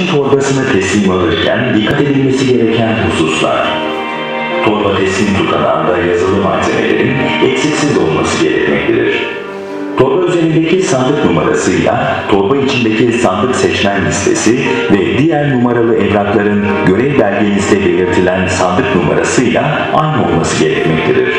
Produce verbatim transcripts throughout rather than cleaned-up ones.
seçim torbasını teslim alırken dikkat edilmesi gereken hususlar. Torba teslim tutanağında yazılı malzemelerin eksiksiz olması gerekmektedir. Torba üzerindeki sandık numarasıyla torba içindeki sandık seçmen listesi ve diğer numaralı evrakların görev belgenizde belirtilen sandık numarasıyla aynı olması gerekmektedir.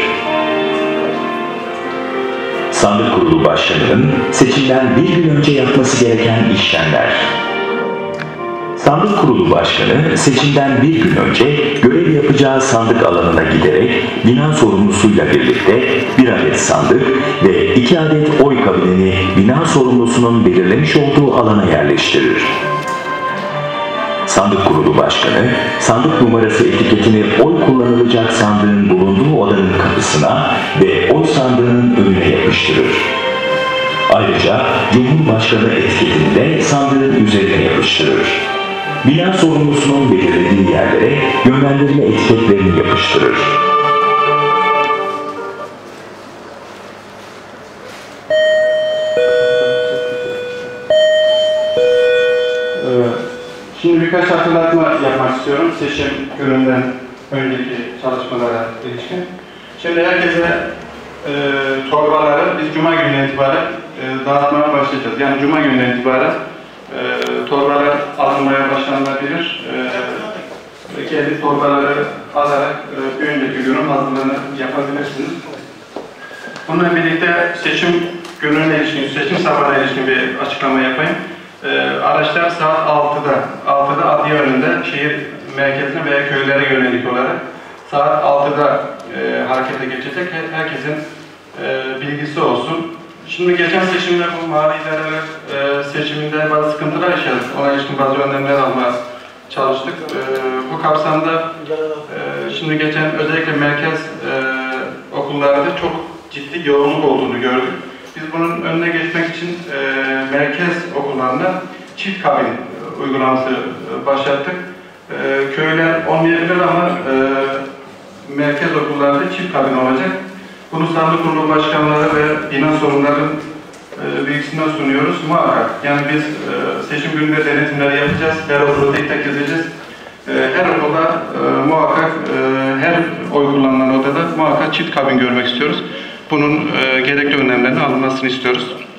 Sandık Kurulu Başkanı'nın seçimden bir gün önce yapması gereken işlemler. Sandık Kurulu Başkanı seçimden bir gün önce görev yapacağı sandık alanına giderek bina sorumlusuyla birlikte bir adet sandık ve iki adet oy kabinini bina sorumlusunun belirlemiş olduğu alana yerleştirir. Sandık Kurulu Başkanı, sandık numarası etiketini oy kullanılacak sandığın bulunduğu odanın kapısına ve oy sandığının önüne yapıştırır. Ayrıca Cumhurbaşkanı etiketini de sandığın üzerine yapıştırır. Bina sorumlusunun belirlediği yerlere yönlendirme etiketlerini yapıştırır. Şimdi birkaç hatırlatma yapmak istiyorum seçim gününden önceki çalışmalara ilişkin. Şimdi herkese e, torbaları biz Cuma gününden itibaren e, dağıtmaya başlayacağız. Yani Cuma gününden itibaren e, torbalar alınmaya başlanabilir. E, kendi torbaları alarak e, bir önceki günün hazırlığını yapabilirsiniz. Bununla birlikte seçim gününe ilişkin, seçim sabahına ilişkin bir açıklama yapayım. E, araçlar saat altıda, altıda adliye önünde şehir merkezine veya köylere yönelik olarak saat altıda e, harekete geçecek. Herkesin e, bilgisi olsun. Şimdi geçen seçimde bu mahalle idareler e, seçiminde bazı sıkıntılar yaşadık. Ona ilişkin bazı önlemler almaya çalıştık. E, bu kapsamda e, şimdi geçen özellikle merkez e, okullarda çok ciddi yoğunluk olduğunu gördük. Biz bunun önüne geçmek için e, merkez okullarında çift kabin e, uygulaması e, başlattık. E, köyler olmayabilir ama e, merkez okullarda çift kabin olacak. Bunu sandık kurulu başkanları ve bina sorumluların e, bilgisine sunuyoruz. Muhakkak yani biz e, seçim gününde denetimleri yapacağız. Her okulu tek tek gezeceğiz. E, her okulda e, muhakkak e, her oy kullanılan odada muhakkak çift kabin görmek istiyoruz. Bunun e, gerekli önlemlerinin alınmasını istiyoruz.